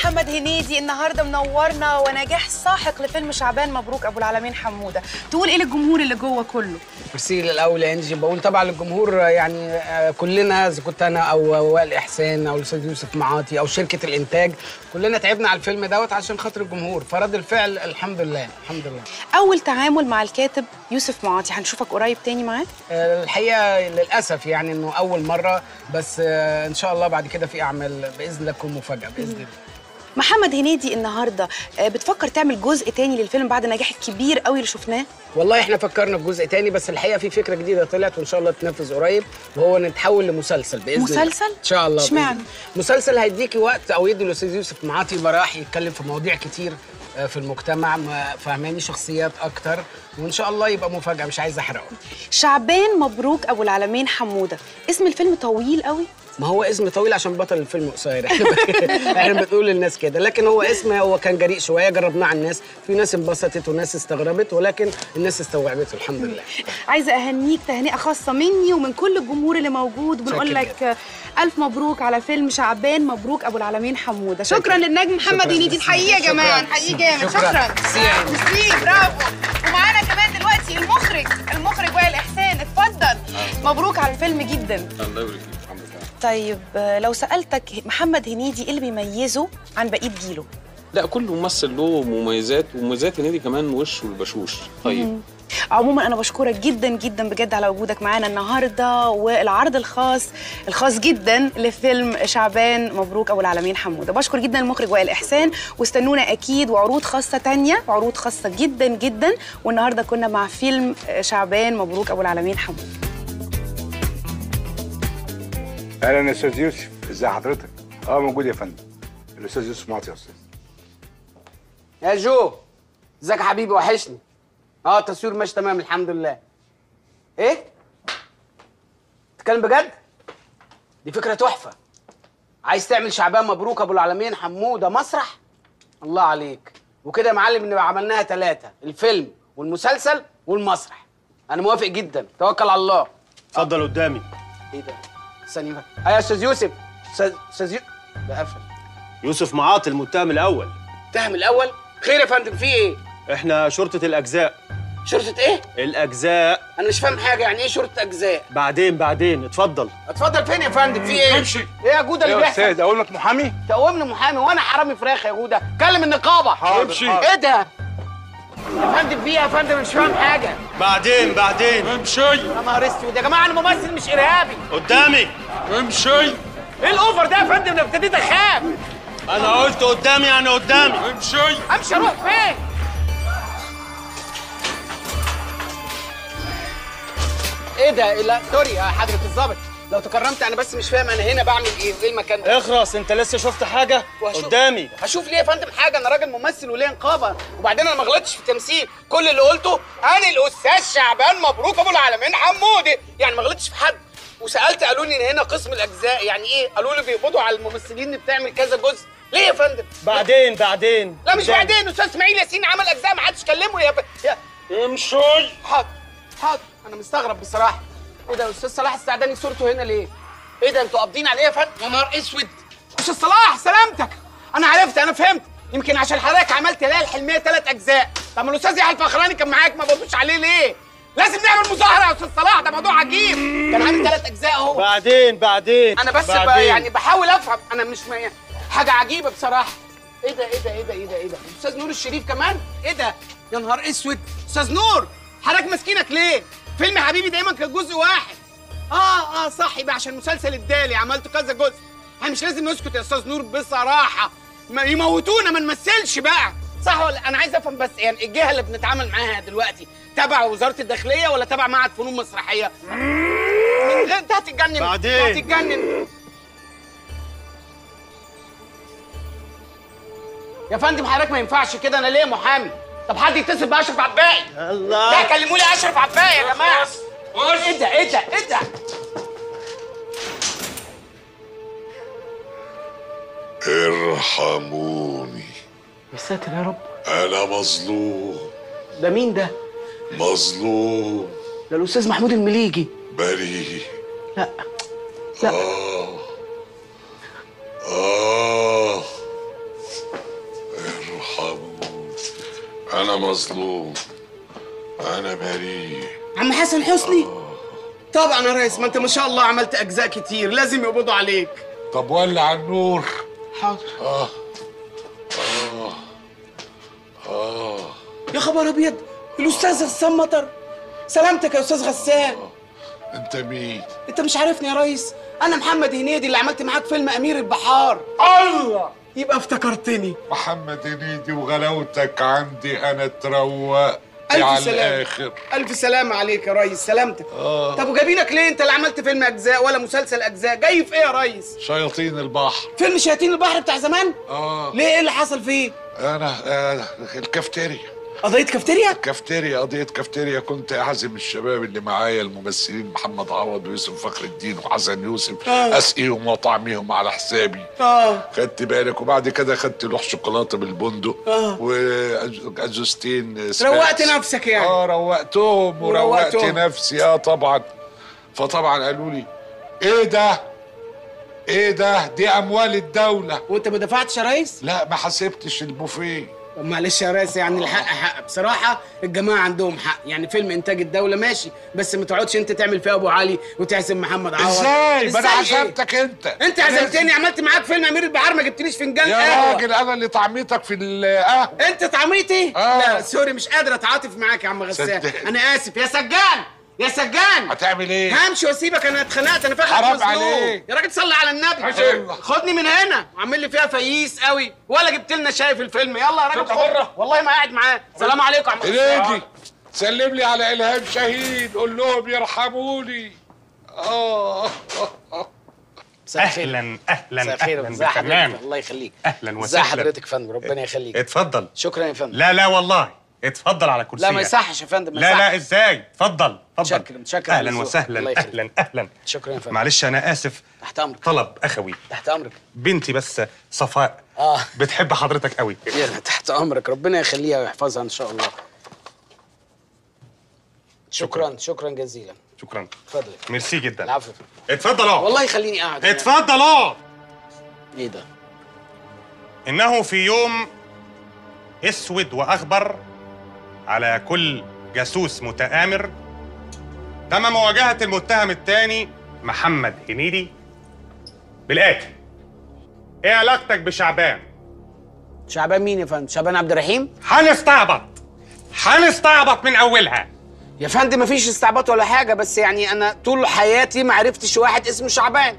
محمد هنيدي النهارده منورنا ونجاح ساحق لفيلم شعبان مبروك ابو العالمين حموده، تقول ايه للجمهور اللي جوه كله؟ ميرسي الاول يا انجي. بقول طبعا للجمهور يعني كلنا، اذا كنت انا او وائل احسان او الاستاذ يوسف معاطي او شركه الانتاج، كلنا تعبنا على الفيلم دوت عشان خاطر الجمهور، فرد الفعل الحمد لله الحمد لله. اول تعامل مع الكاتب يوسف معاطي، هنشوفك قريب تاني معاه؟ الحقيقه للاسف يعني انه اول مره، بس ان شاء الله بعد كده في اعمال باذن الله تكون مفاجاه باذن الله. محمد هنيدي النهارده بتفكر تعمل جزء تاني للفيلم بعد النجاح الكبير قوي اللي شفناه؟ والله احنا فكرنا في جزء تاني، بس الحقيقه في فكره جديده طلعت وان شاء الله تنفذ قريب، وهو نتحول لمسلسل باذن الله. مسلسل؟ ان شاء الله. اشمعنى؟ مسلسل هيديكي وقت او يدي الاستاذ يوسف معاطي يبقى راح يتكلم في مواضيع كتير في المجتمع، فهماني شخصيات اكتر، وان شاء الله يبقى مفاجاه مش عايز احرقه. شعبان مبروك ابو العالمين حموده، اسم الفيلم طويل قوي. ما هو اسم طويل عشان بطل الفيلم قصير. احنا بنقول للناس كده، لكن هو هو كان جريء شويه، جربناه على الناس، في ناس انبسطت وناس استغربت، ولكن الناس استوعبته الحمد لله. عايزه اهنيك تهنئه خاصه مني ومن كل الجمهور اللي موجود، وبنقول لك الف مبروك على فيلم شعبان مبروك ابو العالمين حموده. شكرا للنجم محمد هنيدي، نحييه يا جماعه، نحييه جامد. شكرا ميرسي برافو. ومعانا كمان دلوقتي المخرج وائل احسان، اتفضل. مبروك على الفيلم جدا. الله يبارك فيك. الحمد لله. طيب لو سالتك محمد هنيدي ايه اللي بيميزه عن بقيه جيله؟ لا، كل ممثل له مميزات، ومميزات هنيدي كمان وشه البشوش. طيب عموما انا بشكرك جدا جدا بجد على وجودك معانا النهارده، والعرض الخاص جدا لفيلم شعبان مبروك ابو العالمين حموده. بشكر جدا المخرج وائل احسان، واستنونا اكيد وعروض خاصه تانية، وعروض خاصه جدا جدا. والنهارده كنا مع فيلم شعبان مبروك ابو العالمين حموده. اهلا يا استاذ يوسف، ازي حضرتك؟ موجود يا فندم. الاستاذ يوسف معاطي يا استاذ. يا جو، ازيك يا حبيبي؟ وحشني. التصوير ماشي تمام الحمد لله. ايه؟ تتكلم بجد؟ دي فكرة تحفة. عايز تعمل شعبان مبروك ابو العالمين حموده مسرح؟ الله عليك. وكده يا معلم نبقى عملناها 3، الفيلم والمسلسل والمسرح. انا موافق جدا، توكل على الله. اتفضل قدامي. ايه ده؟ ثانية بقى. يا استاذ يوسف. استاذ يوسف ده قفل. يوسف معاطي المتهم الاول. المتهم الاول؟ خير يا فندم، في ايه؟ احنا شرطة الاجزاء. شرطة ايه؟ الاجزاء. انا مش فاهم حاجة، يعني ايه شرطة اجزاء؟ بعدين اتفضل. اتفضل فين يا فندم؟ في ايه؟ امشي. ايه يا جودة اللي بيحصل؟ يا استاذ اقول لك محامي؟ تقومني محامي وانا حرامي فراخ يا جودة؟ كلم النقابة. حاضر. امشي. ايه ده؟ يا فندم في ايه يا فندم؟ مش فاهم حاجة. بعدين امشي. يا نهار اسود يا جماعة، انا ممثل مش ارهابي. قدامي. امشي. ايه الاوفر ده يا فندم؟ انا ابتديت اخاف. انا قلت قدامي يعني قدامي. امشي. امشي اروح فين؟ ايه ده؟ لا سوري يا حضرة الظابط، لو تكرمت انا بس مش فاهم انا هنا بعمل ايه؟ ايه المكان ده؟ اخرس، انت لسه شفت حاجة؟ قدامي. هشوف ليه يا فندم حاجه؟ انا راجل ممثل وليه نقابه، وبعدين انا ما غلطتش في التمثيل، كل اللي قلته انا الاستاذ شعبان مبروك ابو العالمين حموده، يعني ما غلطتش في حد. وسالت قالوا لي ان هنا قسم الاجزاء، يعني ايه؟ قالوا لي بيقبضوا على الممثلين اللي بتعمل كذا جزء. ليه يا فندم؟ بعدين. لا مش بعدين، استاذ اسماعيل ياسين عمل اجزاء ما حدش كلمه يا امشي. حاضر. انا مستغرب بصراحه. ايه ده استاذ صلاح السعداني صورته هنا ليه؟ ايه ده انتوا قابضين عليه يا فندم؟ يا نهار اسود. استاذ صلاح سلامتك. انا عرفت، انا فهمت، يمكن عشان حضرتك عملت ليالي الحلميه 3 اجزاء. طب ما الاستاذ يحيى الفخراني كان معاك، ما بردوش عليه ليه؟ لازم نعمل مظاهره يا استاذ صلاح، ده موضوع عجيب. كان عامل 3 اجزاء اهو. بعدين. انا بس يعني بحاول افهم، انا مش حاجه عجيبه بصراحه. ايه ده؟ استاذ نور الشريف كمان؟ ايه ده؟ يا نهار اسود. استاذ نور، حضرتك ماسكينك ليه؟ فيلم حبيبي دايما كان جزء واحد. صح، يبقى عشان مسلسل الدالي عملته كذا جزء. احنا مش لازم نسكت يا استاذ نور بصراحه، ما يموتونا ما نمثلش بقى، صح ولا؟ انا عايز افهم بس، يعني الجهه اللي بنتعامل معاها دلوقتي تبع وزاره الداخليه ولا تبع معهد فنون مسرحيه؟ من غير انت هتتجنن. هتتجنن يا فندم. حضرتك ما ينفعش كده، انا ليه محامي. طب حد يتصل باشرف عباقي. الله. لا كلموا لي اشرف عباقي يا جماعه. ايه ده؟ ارحموني. يا ساتر يا رب. انا مظلوم. ده مين ده؟ مظلوم. ده الاستاذ محمود المليجي. بريء. لا. انا مظلوم، انا بريء. عم حسن حسني؟ طبعا يا ريس، ما انت ما شاء الله عملت اجزاء كتير، لازم يقبضوا عليك. طب ولع النور. حاضر. يا خبر ابيض، الاستاذ غسان مطر. سلامتك يا استاذ غسان. انت مين؟ انت مش عارفني يا ريس؟ انا محمد هنيدي اللي عملت معاك فيلم امير البحار. الله، يبقى افتكرتني. محمد هنيدي وغلاوتك عندي انا اتروقت ألف على سلامة. الاخر. الف سلامة عليك يا ريس، سلامتك. طب وجايبينك ليه؟ انت لا عملت فيلم اجزاء ولا مسلسل اجزاء، جاي في ايه يا ريس؟ شياطين البحر. فيلم شياطين البحر بتاع زمان؟ ليه، ايه اللي حصل فيه؟ انا الكافتيريا. قضية كافتيريا؟ قضية كافتيريا. كنت أعزم الشباب اللي معايا الممثلين محمد عوض ويوسف فخر الدين وحسن يوسف، أسقيهم وأطعميهم على حسابي. خدت بالك؟ وبعد كده خدت لوح شوكولاتة بالبندق وأزوزتين سباكس. روقت نفسك يعني؟ روقتهم وروقت نفسي. طبعا. فطبعا قالوا لي إيه ده؟ دي أموال الدولة. وأنت ما دفعتش يا ريس؟ لا، ما حسبتش البوفيه. طب معلش يا ريس، يعني الحق حق بصراحة، الجماعة عندهم حق، يعني فيلم إنتاج الدولة ماشي، بس ما تقعدش أنت تعمل فيه أبو علي وتعزم محمد عوض. إزاي؟ ما أنا عزمتك أنت عزمتني، عملت معاك فيلم أمير البحار، ما جبتليش فنجان قهوة. يا راجل أنا اللي طعميتك في القهوة. أنت طعميتي؟ لا سوري، مش قادر أتعاطف معاك يا عم غسان، أنا آسف. يا سجان، يا سجان، هتعمل ايه؟ همشي واسيبك، انا اتخنقت، انا فاكر حرام عليك يا راجل، صلي على النبي. خدني من هنا، وعامل لي فيها فييس قوي، ولا جبت لنا شاي في الفيلم. يلا يا راجل خد، والله ما قاعد معاه. سلام عليكم يا عم هنيدي، سلم لي على إلهام شاهين، قول لهم يرحموني. اهلا اهلا اهلا ازي حضرتك؟ الله يخليك. اهلا وسهلا. ازي حضرتك يا فندم؟ ربنا يخليك. اتفضل. شكرا يا فندم. لا والله اتفضل على كرسي. لا ما يصحش يا فندم، ما لا ازاي؟ اتفضل. متشكر. اهلا وسهلا. اهلا. شكرا يا فندم. معلش انا اسف. تحت امرك. طلب اخوي. تحت امرك. بنتي بس صفاء بتحب حضرتك قوي. يلا تحت امرك، ربنا يخليها ويحفظها ان شاء الله. شكرا جزيلا. شكرا. اتفضل. ميرسي جدا. العفو. اتفضل اقعد. والله يخليني قاعد. اتفضل اقعد. ايه ده؟ إنه في يوم أسود وأخضر على كل جاسوس متآمر تم مواجهة المتهم الثاني محمد هنيدي بالآتي: إيه علاقتك بشعبان؟ شعبان مين يا فندم؟ شعبان عبد الرحيم؟ هنستعبط من أولها. يا فندم مفيش استعباط ولا حاجة، بس يعني أنا طول حياتي ما عرفتش واحد اسمه شعبان.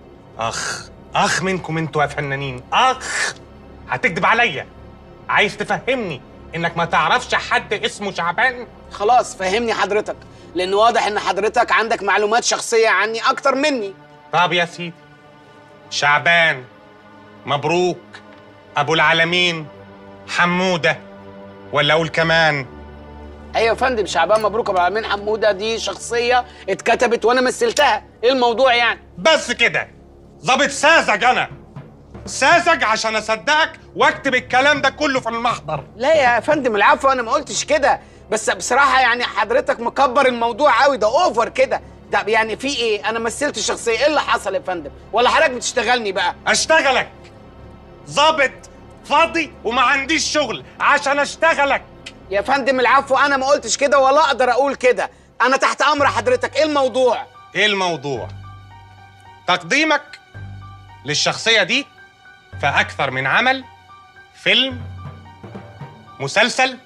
أخ منكم انتوا يا فنانين، أخ هتكذب عليا؟ عايز تفهمني إنك ما تعرفش حد اسمه شعبان؟ خلاص فهمني حضرتك، لأن واضح إن حضرتك عندك معلومات شخصية عني أكتر مني. طب يا سيدي، شعبان، مبروك، أبو العالمين، حمودة، ولا أقول كمان؟ أيوة يا فندم، شعبان مبروك أبو العالمين حمودة دي شخصية اتكتبت وأنا مثلتها، إيه الموضوع يعني؟ بس كده، ظابط ساذج أنا، ساذج عشان أصدقك وأكتب الكلام ده كله في المحضر. لا يا فندم العفو، أنا ما قلتش كده، بس بصراحة يعني حضرتك مكبر الموضوع قوي، ده أوفر كده. ده يعني في إيه؟ أنا مثلت الشخصية، إيه اللي حصل يا فندم؟ ولا حضرتك بتشتغلني بقى؟ أشتغلك؟ ظابط فاضي وما عنديش شغل عشان أشتغلك. يا فندم العفو، أنا ما قلتش كده ولا أقدر أقول كده، أنا تحت أمر حضرتك. إيه الموضوع؟ إيه الموضوع؟ تقديمك للشخصية دي في أكثر من عمل، فيلم، مسلسل،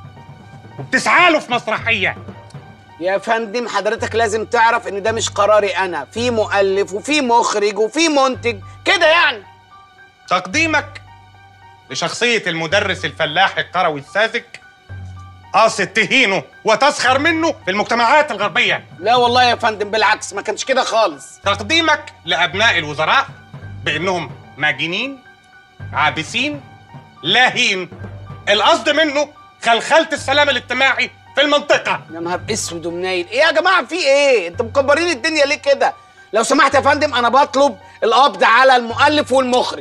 وبتسعى له في مسرحية. يا فندم حضرتك لازم تعرف إن ده مش قراري أنا، في مؤلف وفي مخرج وفي منتج كده يعني. تقديمك لشخصية المدرس الفلاح القروي الساذج قاصد تهينه وتسخر منه في المجتمعات الغربية. لا والله يا فندم بالعكس، ما كانش كده خالص. تقديمك لأبناء الوزراء بأنهم ماجنين، عابسين، لاهين، القصد منه خلخلة السلام الاجتماعي في المنطقة. يا نهار اسود ومنيل، ايه يا جماعة في ايه؟ انتوا مكبرين الدنيا ليه كده؟ لو سمحت يا فندم أنا بطلب القبض على المؤلف والمخرج.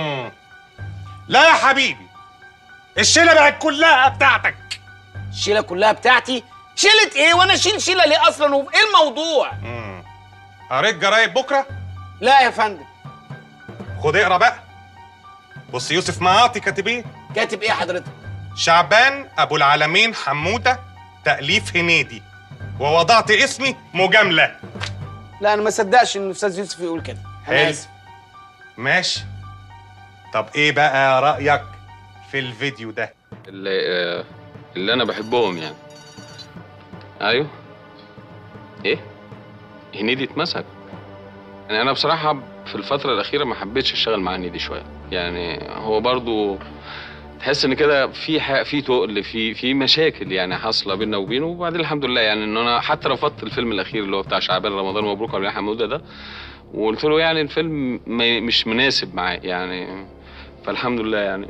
لا يا حبيبي، الشيلة بقت كلها بتاعتك. الشيلة كلها بتاعتي؟ شيلة ايه؟ وانا اشيل شيلة ليه اصلا؟ وايه الموضوع؟ قريت جرايد بكرة؟ لا يا فندم. خد اقرا بقى. بص يوسف معاطي كاتب ايه؟ كاتب ايه حضرتك؟ شعبان ابو العالمين حموده، تأليف هنيدي، ووضعت اسمي مجامله. لا انا ما صدقش ان الاستاذ يوسف يقول كده. انا حلو. اسف. ماشي. طب ايه بقى رأيك في الفيديو ده؟ اللي انا بحبهم يعني. ايوه. ايه؟ هنيدي اتمسك. يعني انا بصراحه في الفتره الاخيره ما حبيتش اشتغل مع هنيدي شويه. يعني هو برضو تحس ان كده في تقل في مشاكل يعني حاصله بيننا وبينه. وبعدين الحمد لله يعني ان انا حتى رفضت الفيلم الاخير اللي هو بتاع شعبان رمضان مبروك على حموده ده، وقلت له يعني الفيلم مش مناسب معاه يعني. فالحمد لله يعني.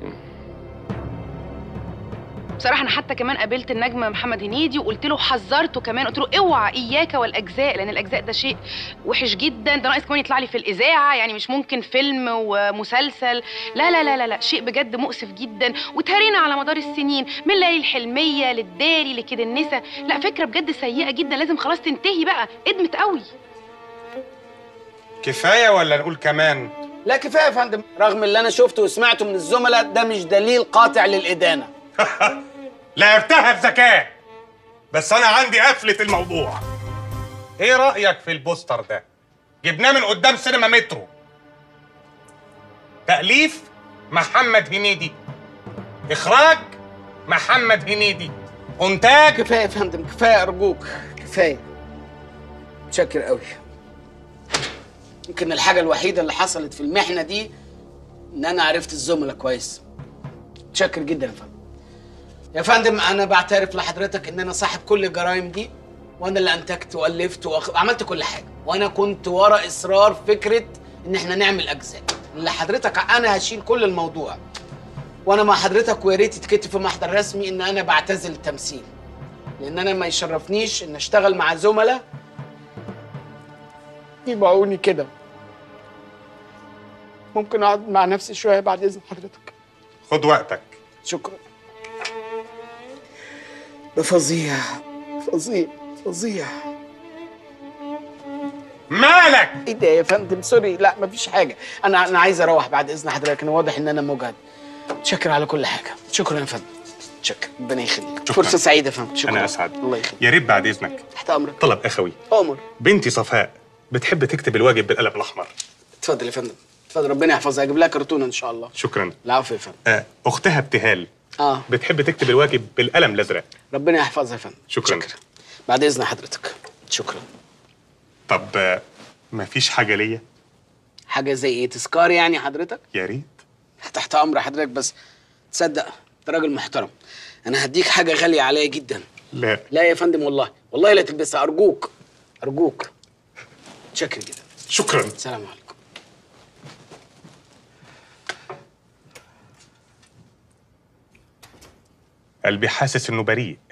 بصراحه انا حتى كمان قابلت النجم محمد هنيدي وقلت له، حذرته كمان، قلت له اوعى اياك والاجزاء، لان الاجزاء ده شيء وحش جدا، ده ناقص كمان يطلع لي في الاذاعه، يعني مش ممكن فيلم ومسلسل. لا لا لا لا لا، شيء بجد مؤسف جدا، وتهرينا على مدار السنين من ليالي الحلميه للداري لكده النسا. لا فكره بجد سيئه جدا، لازم خلاص تنتهي بقى، ادمت قوي. كفايه ولا نقول كمان؟ لا كفايه يا فندم، رغم اللي انا شفته وسمعته من الزملاء ده مش دليل قاطع للادانه. لعبتها بذكاء، بس انا عندي قفله الموضوع. ايه رايك في البوستر ده؟ جبناه من قدام سينما مترو، تاليف محمد هنيدي، اخراج محمد هنيدي، انتاج. كفايه يا فندم، كفايه ارجوك، كفايه. متشكر قوي. يمكن الحاجه الوحيده اللي حصلت في المحنه دي ان انا عرفت الزملاء كويس. متشكر جدا يا فندم. يا فندم انا بعترف لحضرتك ان انا صاحب كل الجرائم دي، وانا اللي انتجت والفت وعملت كل حاجه، وانا كنت ورا اصرار فكره ان احنا نعمل اجزاء. اللي حضرتك انا هشيل كل الموضوع، وانا مع حضرتك، ويا ريت يتكتب في محضر رسمي ان انا بعتزل التمثيل، لان انا ما يشرفنيش ان اشتغل مع زملاء يبيعوني كده. ممكن اقعد مع نفسي شويه بعد اذن حضرتك؟ خد وقتك. شكرا. ده فظيع فظيع فظيع. مالك؟ ايه ده يا فندم؟ سوري، لا مفيش حاجه، انا عايز اروح بعد اذن حضرتك، انا واضح ان انا مجهد. شكرا على كل حاجه. شكرا يا فندم. شكرا، ربنا يخليك. فرصه سعيده يا فندم. شكرا. انا اسعد. الله يخليك. يا ريت بعد اذنك تحت امرك. طلب اخوي. امر. بنتي صفاء بتحب تكتب الواجب بالقلم الاحمر. اتفضل يا فندم، اتفضل، ربنا يحفظها. هجيب لها كرتونه ان شاء الله. شكرا. العفو يا فندم. اختها ابتهال اه بتحب تكتب الواجب بالقلم الازرق. ربنا يحفظها يا فندم. شكرا. بعد اذن حضرتك. شكرا. طب مفيش حاجه ليا؟ حاجه زي ايه؟ تذكار يعني حضرتك؟ يا ريت. تحت امر حضرتك، بس تصدق انت راجل محترم، انا هديك حاجه غاليه عليا جدا. لا لا يا فندم، والله والله لا تلبسها، ارجوك ارجوك. متشكر جدا. شكرا. السلام عليكم. قلبي حاسس انه بريء.